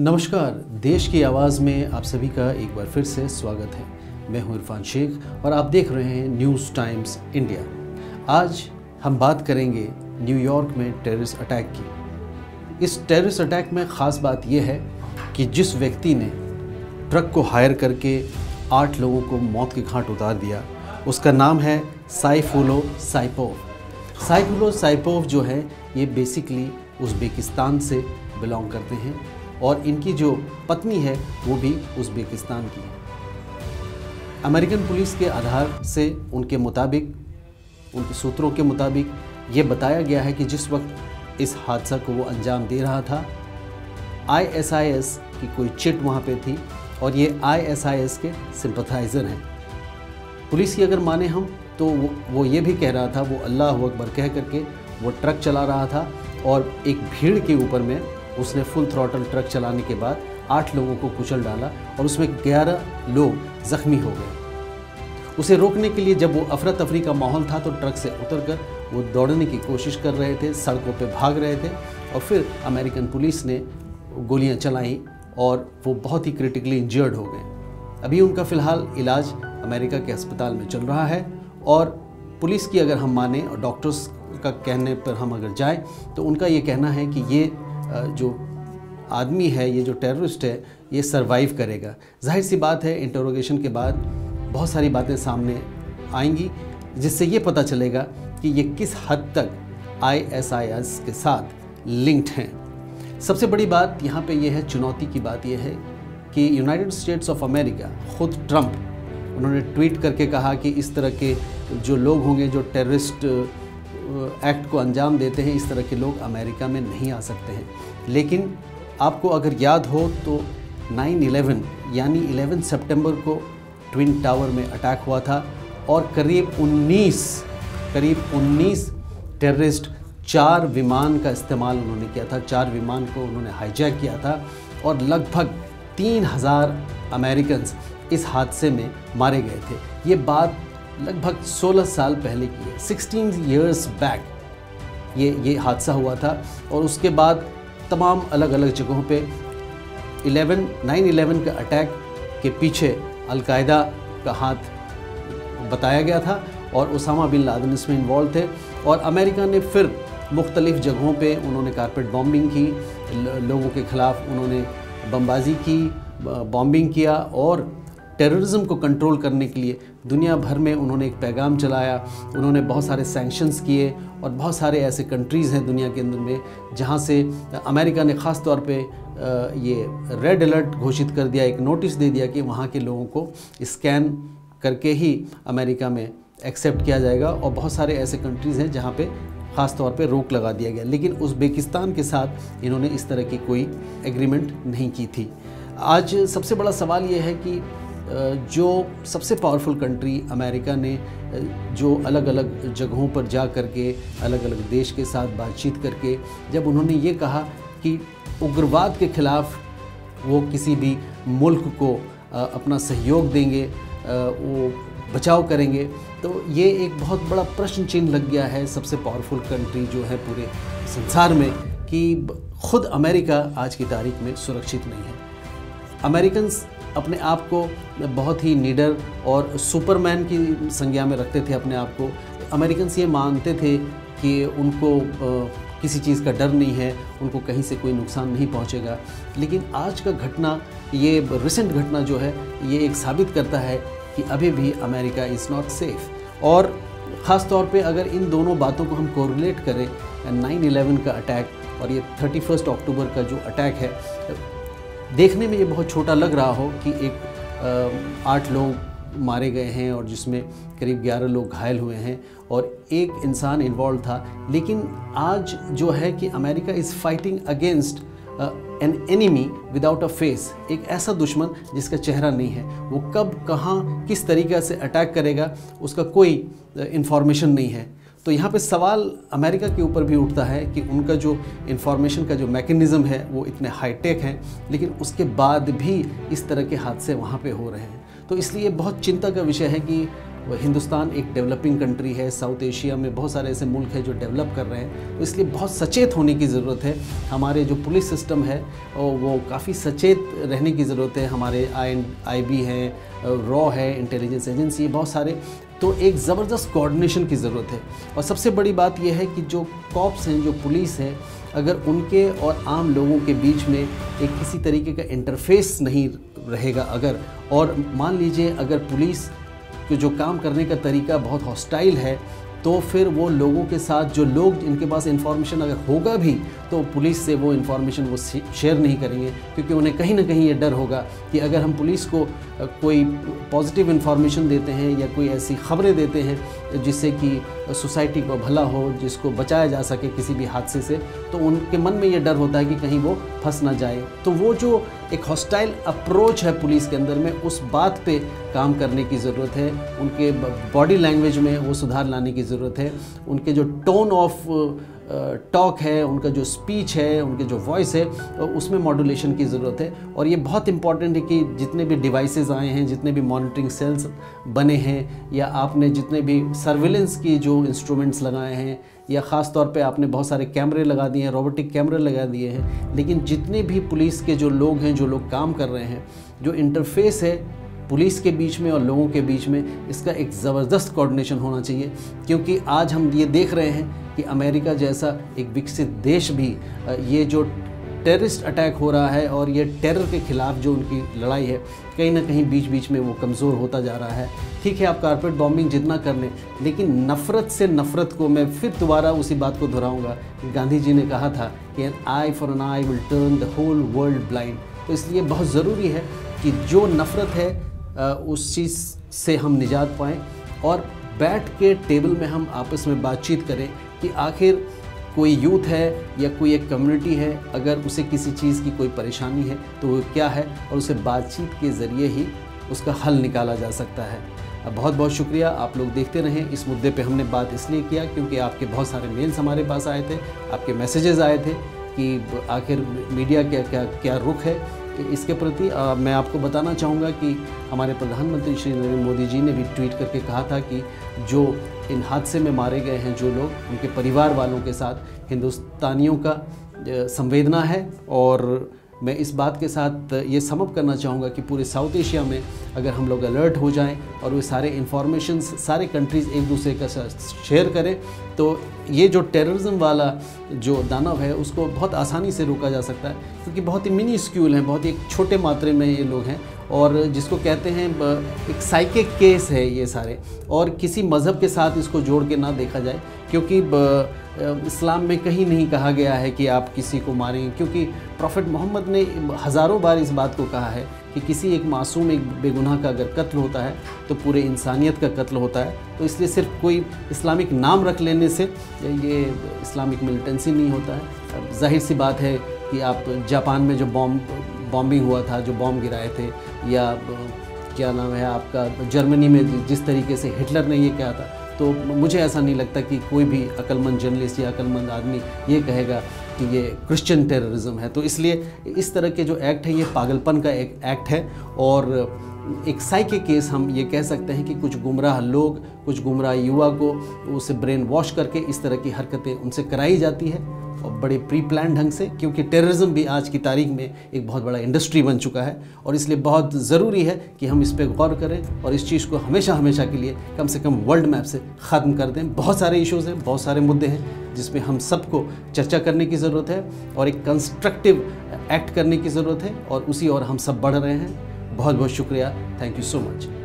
नमस्कार, देश की आवाज़ में आप सभी का एक बार फिर से स्वागत है। मैं हूं इरफान शेख और आप देख रहे हैं न्यूज़ टाइम्स इंडिया। आज हम बात करेंगे न्यूयॉर्क में टेररिस्ट अटैक की। इस टेररिस्ट अटैक में ख़ास बात यह है कि जिस व्यक्ति ने ट्रक को हायर करके 8 लोगों को मौत के घाट उतार दिया, उसका नाम है साइफुलो साइपोव। साइफुलो साइपोव जो है ये बेसिकली उज़्बेकिस्तान से बिलोंग करते हैं और इनकी जो पत्नी है वो भी उज़्बेकिस्तान की है। अमेरिकन पुलिस के आधार से उनके मुताबिक, उनके सूत्रों के मुताबिक ये बताया गया है कि जिस वक्त इस हादसा को वो अंजाम दे रहा था, ISIS की कोई चिट वहाँ पे थी और ये ISIS के सिंपथाइज़र हैं। पुलिस की अगर माने हम तो वो ये भी कह रहा था, वो अल्लाह अकबर कह करके वो ट्रक चला रहा था और एक भीड़ के ऊपर में उसने फुल थ्रॉटल ट्रक चलाने के बाद 8 लोगों को कुचल डाला और उसमें 11 लोग ज़ख्मी हो गए। उसे रोकने के लिए जब वो अफरा तफरी का माहौल था तो ट्रक से उतरकर वो दौड़ने की कोशिश कर रहे थे, सड़कों पे भाग रहे थे और फिर अमेरिकन पुलिस ने गोलियां चलाई और वो बहुत ही क्रिटिकली इंजर्ड हो गए। अभी उनका फ़िलहाल इलाज अमेरिका के अस्पताल में चल रहा है और पुलिस की अगर हम माने और डॉक्टर्स का कहने पर हम अगर जाएं तो उनका ये कहना है कि ये जो आदमी है, ये जो टेररिस्ट है, ये सरवाइव करेगा। जाहिर सी बात है, इंटरोगेशन के बाद बहुत सारी बातें सामने आएंगी जिससे ये पता चलेगा कि ये किस हद तक ISIS के साथ लिंक्ड हैं। सबसे बड़ी बात यहाँ पे ये है, चुनौती की बात ये है कि यूनाइटेड स्टेट्स ऑफ अमेरिका, खुद ट्रंप, उन्होंने ट्वीट करके कहा कि इस तरह के जो लोग होंगे जो टेररिस्ट एक्ट को अंजाम देते हैं, इस तरह के लोग अमेरिका में नहीं आ सकते हैं। लेकिन आपको अगर याद हो तो 9/11 यानी 11 सितंबर को ट्विन टावर में अटैक हुआ था और करीब 19 टेररिस्ट 4 विमान का इस्तेमाल उन्होंने किया था। 4 विमान को उन्होंने हाईजैक किया था और लगभग 3000 अमेरिकन्स इस हादसे में मारे गए थे। ये बात लगभग 16 साल पहले की है, 16 years बैक ये हादसा हुआ था और उसके बाद तमाम अलग अलग जगहों पे 9/11 का अटैक के पीछे अलकायदा का हाथ बताया गया था और उसामा बिन लादेन इसमें इन्वॉल्व थे और अमेरिका ने फिर मुख्तलिफ़ जगहों पे उन्होंने कारपेट बॉम्बिंग की, लोगों के ख़िलाफ़ उन्होंने बमबाजी की, बॉम्बिंग किया और टेररिज्म को कंट्रोल करने के लिए दुनिया भर में उन्होंने एक पैगाम चलाया। उन्होंने बहुत सारे सैंक्शंस किए और बहुत सारे ऐसे कंट्रीज़ हैं दुनिया के अंदर में जहां से अमेरिका ने ख़ास तौर पे ये रेड अलर्ट घोषित कर दिया, एक नोटिस दे दिया कि वहां के लोगों को स्कैन करके ही अमेरिका में एक्सेप्ट किया जाएगा और बहुत सारे ऐसे कंट्रीज़ हैं जहाँ पे ख़ास तौर पे रोक लगा दिया गया। लेकिन उज़्बेकिस्तान के साथ इन्होंने इस तरह की कोई एग्रीमेंट नहीं की थी। आज सबसे बड़ा सवाल ये है कि जो सबसे पावरफुल कंट्री अमेरिका ने जो अलग अलग जगहों पर जा करके, अलग अलग देश के साथ बातचीत करके जब उन्होंने ये कहा कि उग्रवाद के ख़िलाफ़ वो किसी भी मुल्क को अपना सहयोग देंगे, वो बचाव करेंगे, तो ये एक बहुत बड़ा प्रश्न चिन्ह लग गया है सबसे पावरफुल कंट्री जो है पूरे संसार में कि ख़ुद अमेरिका आज की तारीख में सुरक्षित नहीं है। अमेरिकन्स अपने आप को बहुत ही निडर और सुपरमैन की संज्ञा में रखते थे अपने आप को। अमेरिकन्स ये मानते थे कि उनको किसी चीज़ का डर नहीं है, उनको कहीं से कोई नुकसान नहीं पहुंचेगा। लेकिन आज का घटना, ये रिसेंट घटना जो है, ये एक साबित करता है कि अभी भी अमेरिका इज़ नॉट सेफ़। और ख़ास तौर पे अगर इन दोनों बातों को हम कोरिलेट करें, 9/11 का अटैक और ये 31 अक्टूबर का जो अटैक है, देखने में ये बहुत छोटा लग रहा हो कि 8 लोग मारे गए हैं और जिसमें करीब 11 लोग घायल हुए हैं और एक इंसान इन्वॉल्व था। लेकिन आज जो है कि America is fighting against an enemy without a face, एक ऐसा दुश्मन जिसका चेहरा नहीं है। वो कब, कहाँ, किस तरीक़े से अटैक करेगा उसका कोई इन्फॉर्मेशन नहीं है। तो यहाँ पे सवाल अमेरिका के ऊपर भी उठता है कि उनका जो इंफॉर्मेशन का जो मैकेनिज़्म है वो इतने हाईटेक हैं, लेकिन उसके बाद भी इस तरह के हादसे वहाँ पे हो रहे हैं। तो इसलिए बहुत चिंता का विषय है कि हिंदुस्तान एक डेवलपिंग कंट्री है, साउथ एशिया में बहुत सारे ऐसे मुल्क हैं जो डेवलप कर रहे हैं, तो इसलिए बहुत सचेत होने की ज़रूरत है। हमारे जो पुलिस सिस्टम है वो काफ़ी सचेत रहने की ज़रूरत है। हमारे IB है, रॉ है, इंटेलिजेंस एजेंसी, बहुत सारे, तो एक ज़बरदस्त कोऑर्डिनेशन की ज़रूरत है। और सबसे बड़ी बात यह है कि जो कॉप्स हैं, जो पुलिस है, अगर उनके और आम लोगों के बीच में एक किसी तरीके का इंटरफेस नहीं रहेगा अगर, और मान लीजिए अगर पुलिस के जो काम करने का तरीका बहुत हॉस्टाइल है, तो फिर वो लोगों के साथ, जो लोग इनके पास इन्फॉर्मेशन अगर होगा भी, तो पुलिस से वो इन्फॉर्मेशन वो शेयर नहीं करेंगे, क्योंकि उन्हें कहीं ना कहीं ये डर होगा कि अगर हम पुलिस को कोई पॉजिटिव इन्फॉर्मेशन देते हैं या कोई ऐसी ख़बरें देते हैं जिससे कि सोसाइटी को भला हो, जिसको बचाया जा सके किसी भी हादसे से, तो उनके मन में ये डर होता है कि कहीं वो फंस ना जाए। तो वो जो एक हॉस्टाइल अप्रोच है पुलिस के अंदर में, उस बात पे काम करने की ज़रूरत है। उनके बॉडी लैंग्वेज में वो सुधार लाने की ज़रूरत है। उनके जो टोन ऑफ टॉक है, उनका जो स्पीच है, उनके जो वॉइस है, उसमें मॉड्यूलेशन की ज़रूरत है। और ये बहुत इंपॉर्टेंट है कि जितने भी डिवाइसेस आए हैं, जितने भी मॉनिटरिंग सेल्स बने हैं, या आपने जितने भी सर्विलेंस की जो इंस्ट्रूमेंट्स लगाए हैं, या ख़ास तौर पे आपने बहुत सारे कैमरे लगा दिए हैं, रोबोटिक कैमरे लगा दिए हैं, लेकिन जितने भी पुलिस के जो लोग हैं, जो लोग काम कर रहे हैं, जो इंटरफेस है पुलिस के बीच में और लोगों के बीच में, इसका एक ज़बरदस्त कोऑर्डिनेशन होना चाहिए। क्योंकि आज हम ये देख रहे हैं कि अमेरिका जैसा एक विकसित देश भी ये जो टेररिस्ट अटैक हो रहा है और ये टेरर के ख़िलाफ़ जो उनकी लड़ाई है, कहीं ना कहीं बीच बीच में वो कमज़ोर होता जा रहा है। ठीक है, आप कारपेट बॉम्बिंग जितना कर लें, लेकिन नफ़रत से नफ़रत को, मैं फिर दोबारा उसी बात को दोहराऊंगा, गांधी जी ने कहा था कि an eye for an eye will turn the whole world blind. तो इसलिए बहुत ज़रूरी है कि जो नफ़रत है उस चीज़ से हम निजात पाएँ, और बैठ के टेबल में हम आपस में बातचीत करें कि आखिर कोई यूथ है या कोई एक कम्युनिटी है, अगर उसे किसी चीज़ की कोई परेशानी है तो वो क्या है, और उसे बातचीत के ज़रिए ही उसका हल निकाला जा सकता है। बहुत बहुत शुक्रिया, आप लोग देखते रहें। इस मुद्दे पे हमने बात इसलिए किया क्योंकि आपके बहुत सारे मेल्स हमारे पास आए थे, आपके मैसेजेस आए थे कि आखिर मीडिया क्या रुख है इसके प्रति। मैं आपको बताना चाहूँगा कि हमारे प्रधानमंत्री श्री नरेंद्र मोदी जी ने भी ट्वीट करके कहा था कि जो इन हादसे में मारे गए हैं जो लोग, उनके परिवार वालों के साथ हिंदुस्तानियों का संवेदना है। और मैं इस बात के साथ ये समअप करना चाहूँगा कि पूरे साउथ एशिया में अगर हम लोग अलर्ट हो जाएं और वे सारे इन्फॉर्मेशंस सारे कंट्रीज़ एक दूसरे के साथ शेयर करें, तो ये जो टेररिज्म वाला जो दानव है उसको बहुत आसानी से रोका जा सकता है। क्योंकि बहुत ही मिनी स्क्यूल हैं, बहुत ही एक छोटे मात्रे में ये लोग हैं, और जिसको कहते हैं एक साइकिक केस है ये सारे, और किसी मज़हब के साथ इसको जोड़ के ना देखा जाए, क्योंकि इस्लाम में कहीं नहीं कहा गया है कि आप किसी को मारें। क्योंकि प्रॉफिट मोहम्मद ने हज़ारों बार इस बात को कहा है कि किसी एक मासूम, एक बेगुनाह का अगर कत्ल होता है तो पूरे इंसानियत का कत्ल होता है। तो इसलिए सिर्फ कोई इस्लामिक नाम रख लेने से ये इस्लामिक मिलिटेंसी नहीं होता है। जाहिर सी बात है कि आप जापान में जो बॉम्बिंग हुआ था, जो बॉम्ब गिराए थे, या क्या नाम है आपका जर्मनी में जिस तरीके से हिटलर ने ये कहा था, तो मुझे ऐसा नहीं लगता कि कोई भी अक्लमंद जर्नलिस्ट या अक्लमंद आदमी ये कहेगा कि ये क्रिश्चियन टेररिज्म है। तो इसलिए इस तरह के जो एक्ट है ये पागलपन का एक एक्ट है, और एक साइकिक केस हम ये कह सकते हैं कि कुछ गुमराह लोग, कुछ गुमराह युवा को उसे ब्रेन वॉश करके इस तरह की हरकतें उनसे कराई जाती है, और बड़े प्री प्लान ढंग से। क्योंकि टेररिज्म भी आज की तारीख में एक बहुत बड़ा इंडस्ट्री बन चुका है, और इसलिए बहुत ज़रूरी है कि हम इस पर गौर करें और इस चीज़ को हमेशा हमेशा के लिए कम से कम वर्ल्ड मैप से ख़त्म कर दें। बहुत सारे इश्यूज़ हैं, बहुत सारे मुद्दे हैं जिसमें हम सबको चर्चा करने की ज़रूरत है, और एक कंस्ट्रक्टिव एक्ट करने की ज़रूरत है, और उसी और हम सब बढ़ रहे हैं। बहुत बहुत शुक्रिया, थैंक यू सो मच।